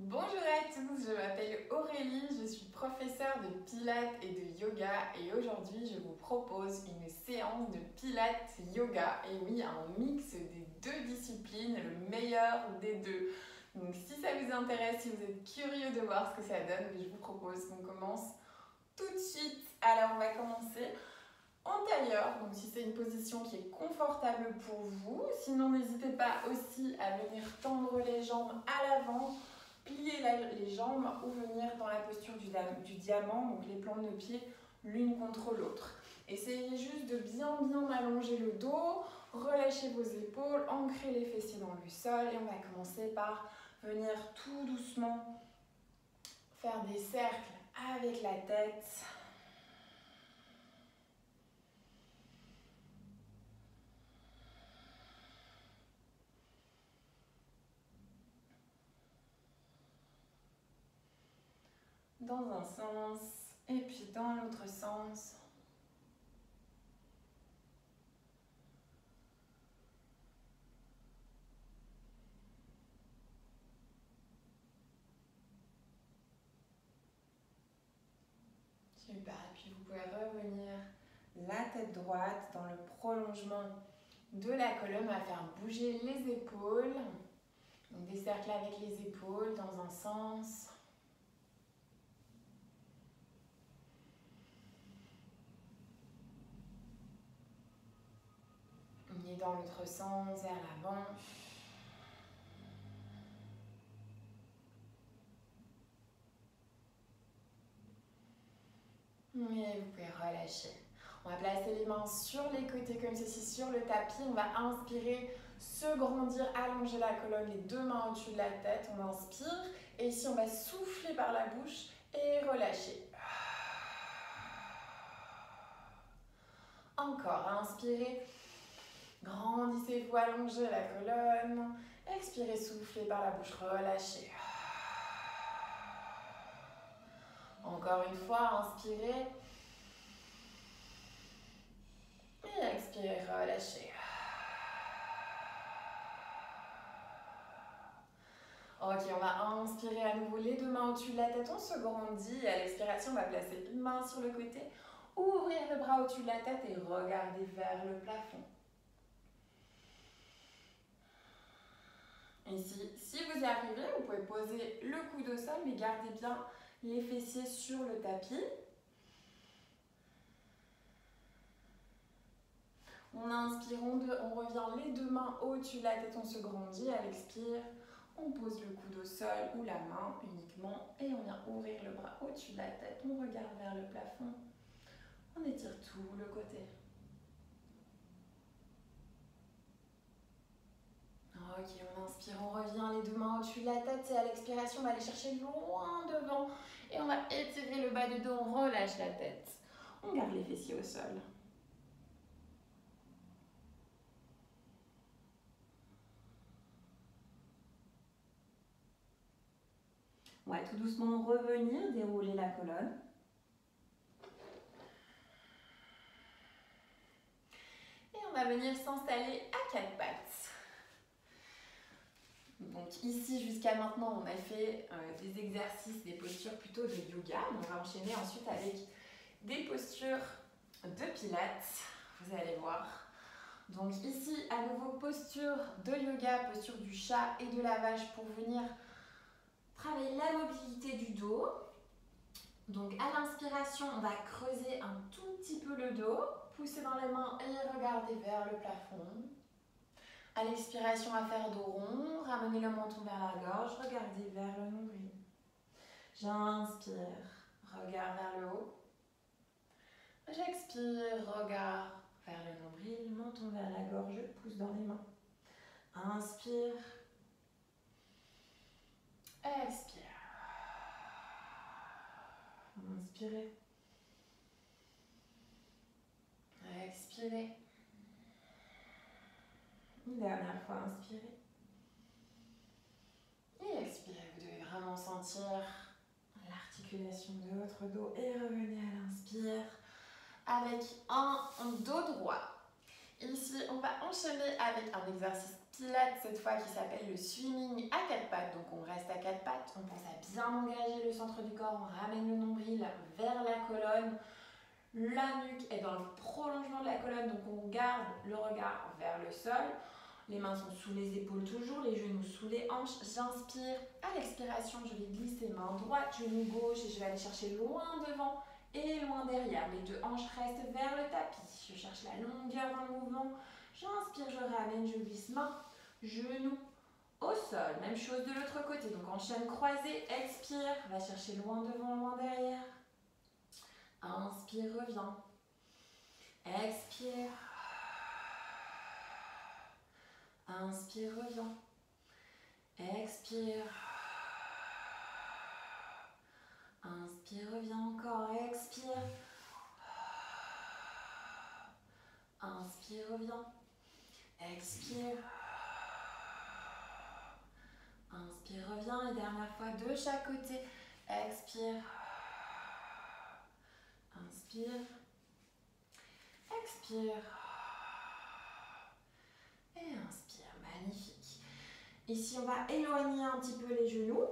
Bonjour à tous, je m'appelle Aurélie, je suis professeure de pilates et de yoga et aujourd'hui je vous propose une séance de pilates yoga et oui, un mix des deux disciplines, le meilleur des deux. Donc si ça vous intéresse, si vous êtes curieux de voir ce que ça donne, je vous propose qu'on commence tout de suite. Alors on va commencer en tailleur, donc si c'est une position qui est confortable pour vous, sinon n'hésitez pas aussi à venir tendre les jambes à l'avant, plier les jambes ou venir dans la posture du diamant, donc les plantes de pied l'une contre l'autre. Essayez juste de bien allonger le dos, relâchez vos épaules, ancrez les fessiers dans le sol et on va commencer par venir tout doucement faire des cercles avec la tête. Dans un sens et puis dans l'autre sens. Super, et puis vous pouvez revenir la tête droite dans le prolongement de la colonne. On va faire bouger les épaules. Donc des cercles avec les épaules dans un sens. Et dans l'autre sens, vers l'avant. Et vous pouvez relâcher. On va placer les mains sur les côtés comme ceci, sur le tapis. On va inspirer, se grandir, allonger la colonne, les deux mains au-dessus de la tête. On inspire et ici on va souffler par la bouche et relâcher. Encore, inspirez, grandissez-vous, allongez la colonne. Expirez, soufflez par la bouche, relâchez. Encore une fois, inspirez. Et expirez, relâchez. Ok, on va inspirer à nouveau les deux mains au-dessus de la tête, on se grandit. À l'expiration, on va placer une main sur le côté, ouvrir le bras au-dessus de la tête et regarder vers le plafond. Ici, si vous y arrivez, vous pouvez poser le coude au sol, mais gardez bien les fessiers sur le tapis. On inspire, on revient les deux mains au-dessus de la tête, on se grandit. À l'expire, on pose le coude au sol ou la main uniquement et on vient ouvrir le bras au-dessus de la tête. On regarde vers le plafond. On étire tout le côté. Ok, on inspire, on revient les deux mains au-dessus de la tête et à l'expiration, on va aller chercher loin devant et on va étirer le bas du dos, on relâche la tête. On garde les fessiers au sol. On va tout doucement revenir, dérouler la colonne. Et on va venir s'installer à quatre pattes. Donc ici, jusqu'à maintenant, on a fait des exercices, des postures plutôt de yoga. On va enchaîner ensuite avec des postures de pilates. Vous allez voir. Donc ici, à nouveau, posture de yoga, posture du chat et de la vache pour venir travailler la mobilité du dos. Donc à l'inspiration, on va creuser un tout petit peu le dos, pousser dans les mains et regarder vers le plafond. À l'expiration, à faire dos rond, ramener le menton vers la gorge, regardez vers le nombril. J'inspire, regard vers le haut. J'expire, regard vers le nombril, menton vers la gorge, je pousse dans les mains. Inspire, expire. Inspirez. Expirez. Une dernière fois, inspirez. Et expirez. Vous devez vraiment sentir l'articulation de votre dos et revenez à l'inspire avec un dos droit. Ici, on va enchaîner avec un exercice pilates cette fois qui s'appelle le swimming à quatre pattes. Donc on reste à quatre pattes, on pense bien engager le centre du corps. On ramène le nombril vers la colonne. La nuque est dans le prolongement de la colonne, donc on garde le regard vers le sol. Les mains sont sous les épaules toujours, les genoux sous les hanches. J'inspire. À l'expiration, je vais glisser main droite, genou gauche et je vais aller chercher loin devant et loin derrière. Les deux hanches restent vers le tapis. Je cherche la longueur dans le mouvement. J'inspire, je ramène, je glisse main, genou au sol. Même chose de l'autre côté. Donc en chaîne croisée, expire, va chercher loin devant, loin derrière. Inspire, reviens. Expire. Inspire, reviens. Expire. Inspire, reviens encore. Expire. Inspire, reviens. Expire. Inspire, reviens. Et dernière fois de chaque côté. Expire. Inspire. Expire. Et inspire. Magnifique. Ici, on va éloigner un petit peu les genoux.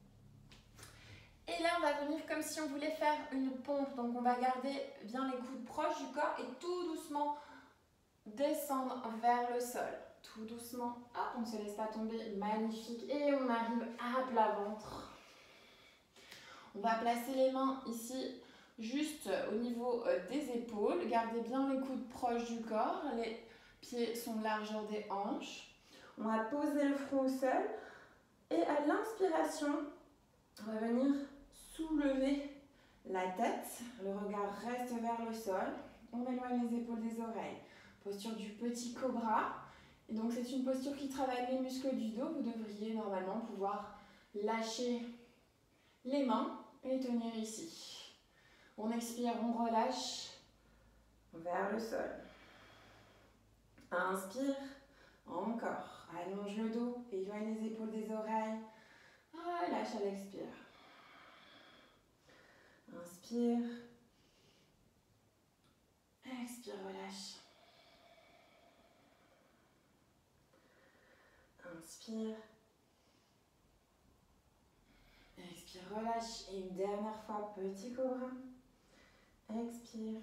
Et là, on va venir comme si on voulait faire une pompe. Donc, on va garder bien les coudes proches du corps et tout doucement descendre vers le sol. Tout doucement. Hop, on ne se laisse pas tomber. Magnifique. Et on arrive à plat ventre. On va placer les mains ici, juste au niveau des épaules. Gardez bien les coudes proches du corps. Les pieds sont largeur des hanches. On va poser le front au sol. Et à l'inspiration, on va venir soulever la tête. Le regard reste vers le sol. On éloigne les épaules des oreilles. Posture du petit cobra. Et donc c'est une posture qui travaille les muscles du dos. Vous devriez normalement pouvoir lâcher les mains et tenir ici. On expire, on relâche vers le sol. Inspire, encore. Allonge le dos, éloigne les épaules des oreilles. Relâche à l'expire. Inspire. Expire, relâche. Inspire. Expire, relâche. Et une dernière fois, petit cobra. Expire.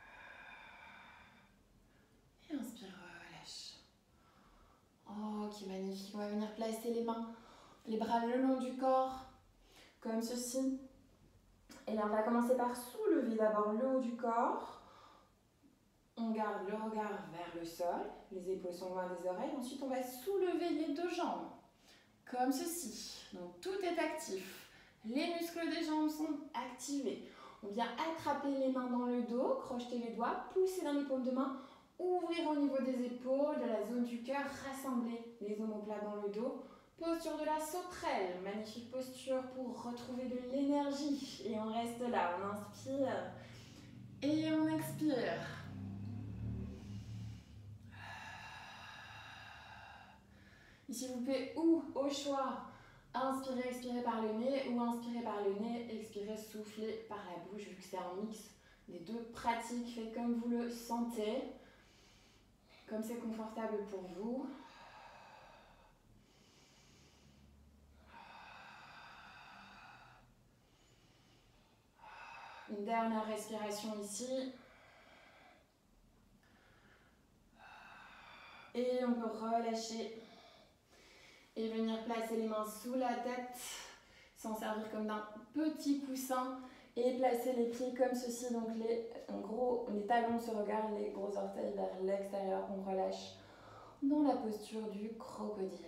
Et inspire, relâche. Oh, qui magnifique. On va venir placer les mains, les bras le long du corps, comme ceci. Et là, on va commencer par soulever d'abord le haut du corps. On garde le regard vers le sol. Les épaules sont loin des oreilles. Ensuite, on va soulever les deux jambes, comme ceci. Donc, tout est actif. Les muscles des jambes sont activés. On vient attraper les mains dans le dos, crocheter les doigts, pousser dans les paumes de main, ouvrir au niveau des épaules, de la zone du cœur, rassembler les omoplates dans le dos. Posture de la sauterelle, magnifique posture pour retrouver de l'énergie. Et on reste là, on inspire et on expire. Ici, vous pouvez ou au choix inspirer, expirer par le nez ou inspirer par le nez, expirer, souffler par la bouche, vu que c'est un mix des deux pratiques. Faites comme vous le sentez, comme c'est confortable pour vous. Une dernière respiration ici. Et on peut relâcher et venir placer les mains sous la tête, s'en servir comme d'un petit coussin et placer les pieds comme ceci. Donc les talons se regardent, les gros orteils vers l'extérieur. On relâche dans la posture du crocodile.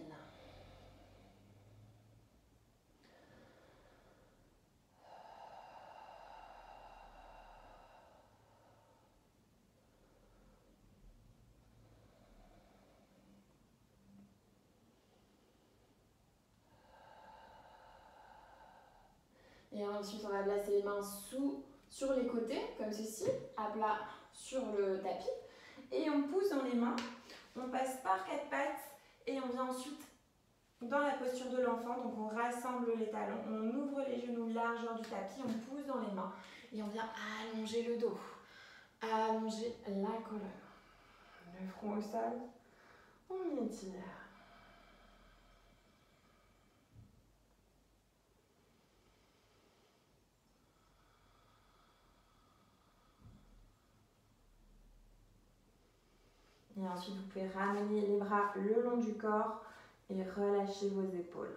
Et ensuite, on va placer les mains sur les côtés, comme ceci, à plat sur le tapis. Et on pousse dans les mains, on passe par quatre pattes et on vient ensuite dans la posture de l'enfant. Donc on rassemble les talons, on ouvre les genoux largeur du tapis, on pousse dans les mains et on vient allonger le dos, allonger la colonne. Le front au sol, on étire. Et ensuite, vous pouvez ramener les bras le long du corps et relâcher vos épaules.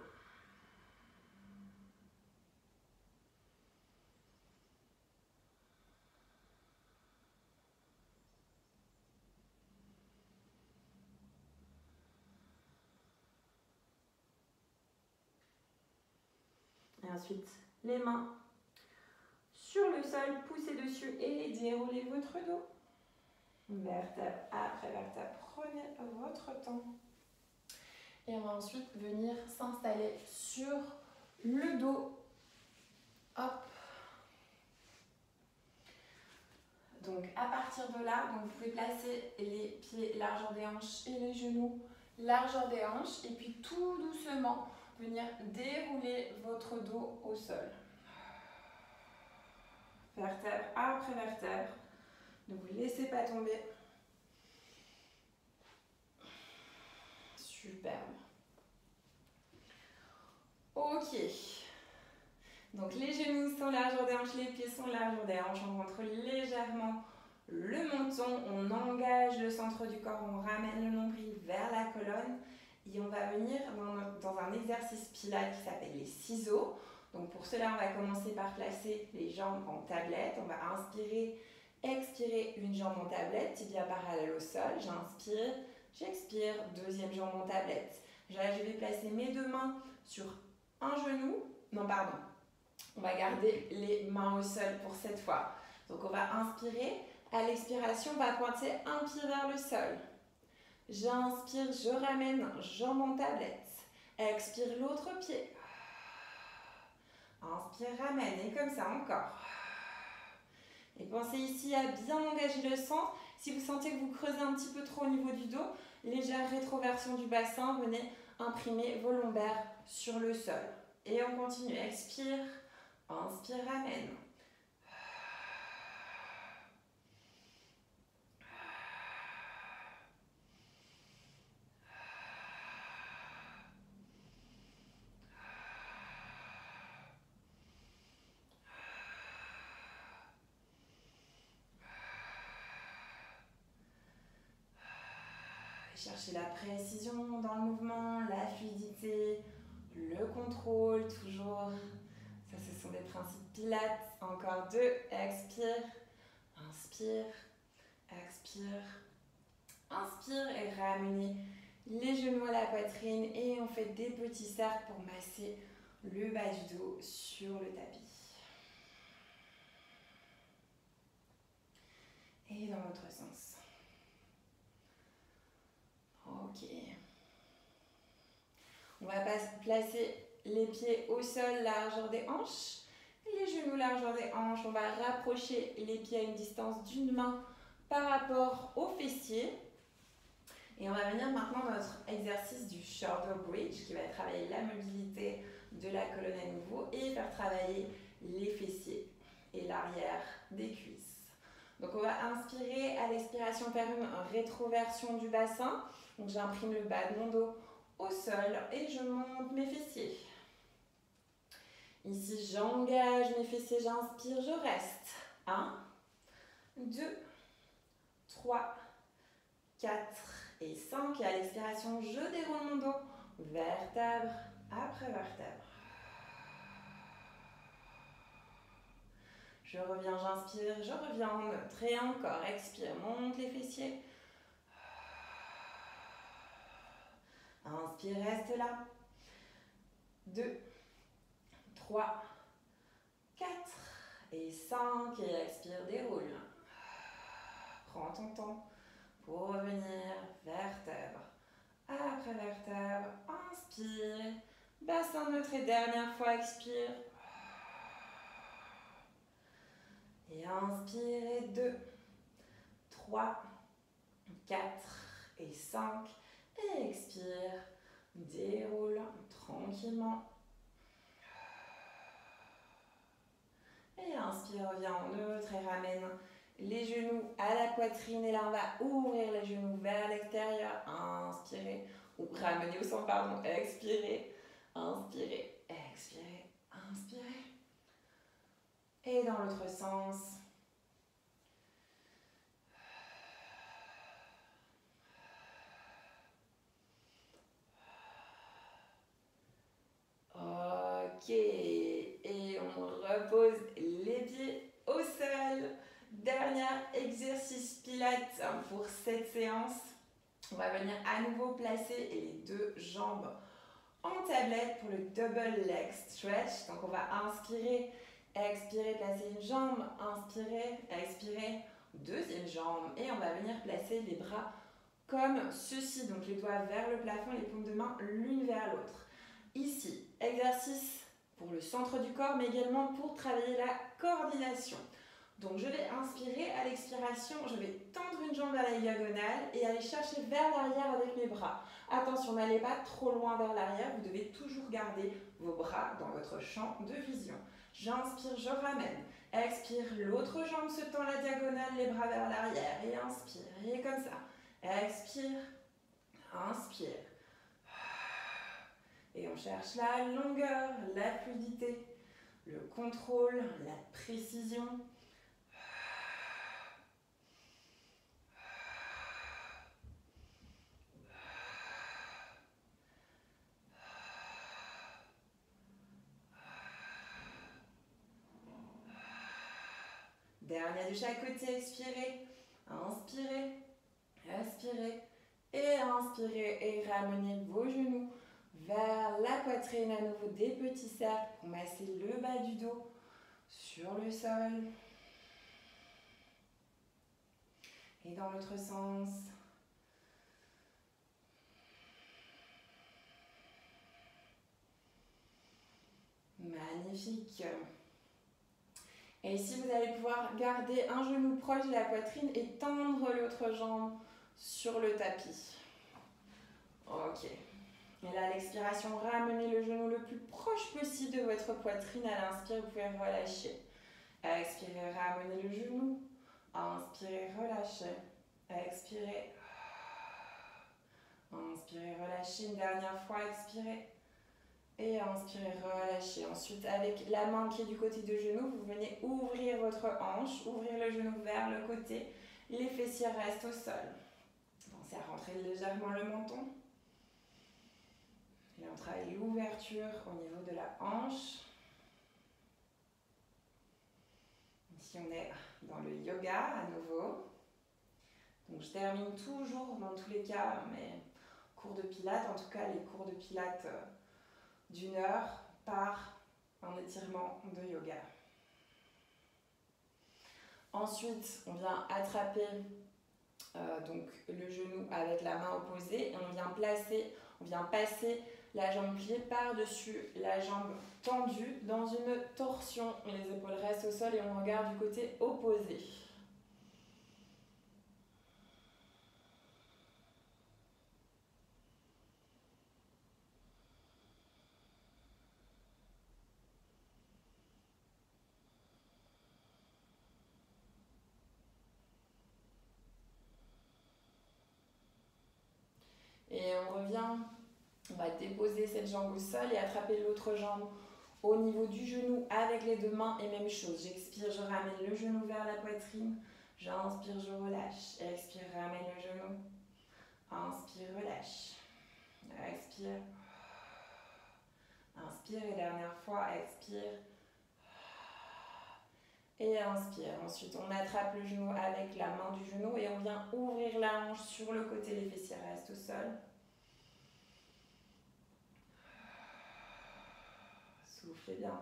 Et ensuite, les mains sur le sol, poussez dessus et déroulez votre dos. Vertèbre après vertèbre, prenez votre temps. Et on va ensuite venir s'installer sur le dos. Hop. Donc à partir de là, vous pouvez placer les pieds largeur des hanches et les genoux largeur des hanches. Et puis tout doucement, venir dérouler votre dos au sol. Vertèbre après vertèbre. Ne vous laissez pas tomber. Superbe. Ok. Donc les genoux sont largeur des hanches, les pieds sont largeur des hanches. On rentre légèrement le menton, on engage le centre du corps, on ramène le nombril vers la colonne. Et on va venir dans un exercice pilates qui s'appelle les ciseaux. Donc pour cela, on va commencer par placer les jambes en tablette. On va inspirer, expirer une jambe en tablette, tibia parallèle au sol. J'inspire, j'expire, deuxième jambe en tablette. Là, je vais placer mes deux mains sur un genou. Non, pardon. On va garder les mains au sol pour cette fois. Donc on va inspirer. À l'expiration, on va pointer un pied vers le sol. J'inspire, je ramène jambe en tablette. Expire l'autre pied. Inspire, ramène. Et comme ça encore. Et pensez ici à bien engager le centre. Si vous sentez que vous creusez un petit peu trop au niveau du dos, légère rétroversion du bassin, venez imprimer vos lombaires sur le sol. Et on continue. Expire, inspire, ramène. Cherchez la précision dans le mouvement, la fluidité, le contrôle, toujours. Ça, ce sont des principes pilates. Encore deux. Expire, inspire, expire, inspire et ramenez les genoux à la poitrine et on fait des petits cercles pour masser le bas du dos sur le tapis. Et dans l'autre sens. Ok. On va placer les pieds au sol, largeur des hanches. Les genoux largeur des hanches. On va rapprocher les pieds à une distance d'une main par rapport aux fessiers. Et on va venir maintenant à notre exercice du shoulder bridge qui va travailler la mobilité de la colonne à nouveau et faire travailler les fessiers et l'arrière des cuisses. Donc on va inspirer, à l'expiration faire une rétroversion du bassin. Donc j'imprime le bas de mon dos au sol et je monte mes fessiers. Ici j'engage mes fessiers, j'inspire, je reste. 1, 2, 3, 4 et 5. Et à l'expiration, je déroule mon dos, vertèbre après vertèbre. Je reviens, j'inspire, je reviens en neutre et encore, expire, monte les fessiers. Inspire, reste là. 2, 3, 4 et 5 et expire, déroule. Prends ton temps pour revenir, vertèbre après vertèbre. Inspire, bassin neutre et dernière fois, expire. Et inspire, et 2, 3, 4 et 5. Et expire, déroule tranquillement. Et inspire, reviens en neutre et ramène les genoux à la poitrine. Et là, on va ouvrir les genoux vers l'extérieur. Inspirez, ou ramener au centre, pardon. Expirez, inspirez, expirez, inspirez. Et dans l'autre sens. Ok, et on repose les pieds au sol. Dernier exercice pilates pour cette séance. On va venir à nouveau placer les deux jambes en tablette pour le double leg stretch. Donc on va inspirer, expirer, placer une jambe, inspirer, expirer, deuxième jambe. Et on va venir placer les bras comme ceci. Donc les doigts vers le plafond, les paumes de main l'une vers l'autre. Ici, exercice pour le centre du corps, mais également pour travailler la coordination. Donc je vais inspirer, à l'expiration, je vais tendre une jambe vers la diagonale et aller chercher vers l'arrière avec mes bras. Attention, n'allez pas trop loin vers l'arrière, vous devez toujours garder vos bras dans votre champ de vision. J'inspire, je ramène. Expire, l'autre jambe se tend la diagonale, les bras vers l'arrière et inspire. Et comme ça. Expire, inspire. Et on cherche la longueur, la fluidité, le contrôle, la précision. Dernier de chaque côté, expirez, inspirez, expirez et inspirez et ramenez vos genoux vers la poitrine, à nouveau des petits cercles pour masser le bas du dos sur le sol. Et dans l'autre sens. Magnifique. Et ici, vous allez pouvoir garder un genou proche de la poitrine et tendre l'autre jambe sur le tapis. Ok. Et là, à l'expiration, ramenez le genou le plus proche possible de votre poitrine. À l'inspire, vous pouvez relâcher. À expirer, ramenez le genou. Inspirez, relâchez. Expirez. Inspirez, relâchez. Une dernière fois, expirez. Et inspirez, relâchez. Ensuite, avec la main qui est du côté du genou, vous venez ouvrir votre hanche, ouvrir le genou vers le côté. Les fessiers restent au sol. Pensez à rentrer légèrement le menton. Et on travaille l'ouverture au niveau de la hanche. Ici, on est dans le yoga à nouveau. Donc, je termine toujours, dans tous les cas, mes cours de pilates, en tout cas les cours de pilates d'1 heure par un étirement de yoga. Ensuite, on vient attraper donc le genou avec la main opposée et on vient passer la jambe pliée par-dessus la jambe tendue dans une torsion. Les épaules restent au sol et on regarde du côté opposé. Et on revient, on va déposer cette jambe au sol et attraper l'autre jambe au niveau du genou avec les deux mains. Et même chose, j'expire, je ramène le genou vers la poitrine. J'inspire, je relâche. Expire, ramène le genou. Inspire, relâche. Expire. Inspire et dernière fois, expire. Et inspire. Ensuite, on attrape le genou avec la main du genou et on vient ouvrir la hanche sur le côté. Les fessiers restent au sol. Soufflez bien.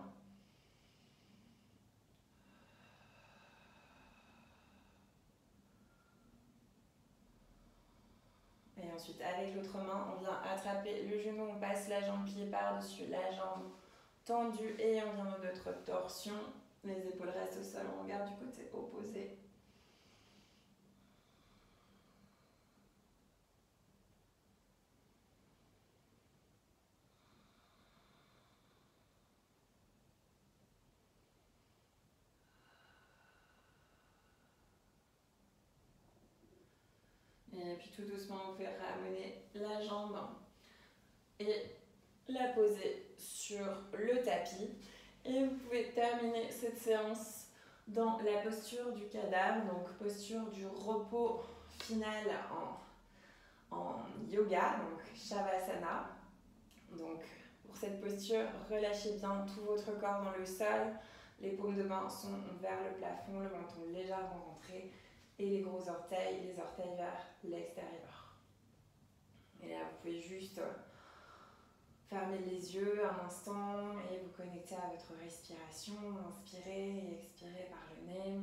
Et ensuite, avec l'autre main, on vient attraper le genou, on passe la jambe pliée par-dessus, la jambe tendue et on vient dans notre torsion. Les épaules restent au sol, on regarde du côté opposé. Et puis tout doucement, vous pouvez ramener la jambe et la poser sur le tapis. Et vous pouvez terminer cette séance dans la posture du cadavre, donc posture du repos final en yoga, donc Shavasana. Donc Pour cette posture, relâchez bien tout votre corps dans le sol. Les paumes de main sont vers le plafond, le menton légèrement rentré et les gros orteils, les orteils vers l'extérieur. Et là, vous pouvez juste fermer les yeux un instant et vous connecter à votre respiration. Inspirez et expirez par le nez.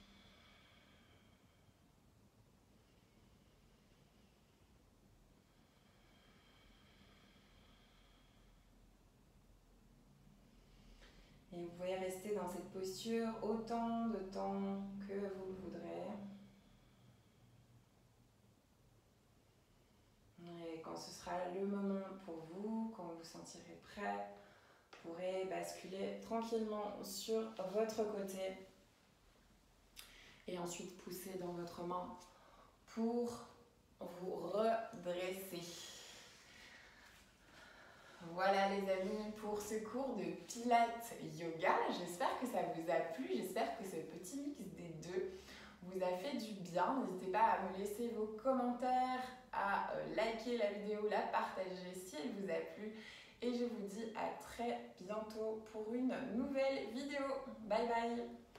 Et vous pouvez rester dans cette posture autant de temps que vous le voudrez. Et quand ce sera le moment pour vous, quand vous vous sentirez prêt, vous pourrez basculer tranquillement sur votre côté. Et ensuite pousser dans votre main pour vous redresser. Voilà les amis pour ce cours de Pilates Yoga. J'espère que ça vous a plu, j'espère que ce petit mix des deux vous a fait du bien. N'hésitez pas à me laisser vos commentaires, à liker la vidéo, la partager si elle vous a plu. Et je vous dis à très bientôt pour une nouvelle vidéo. Bye bye!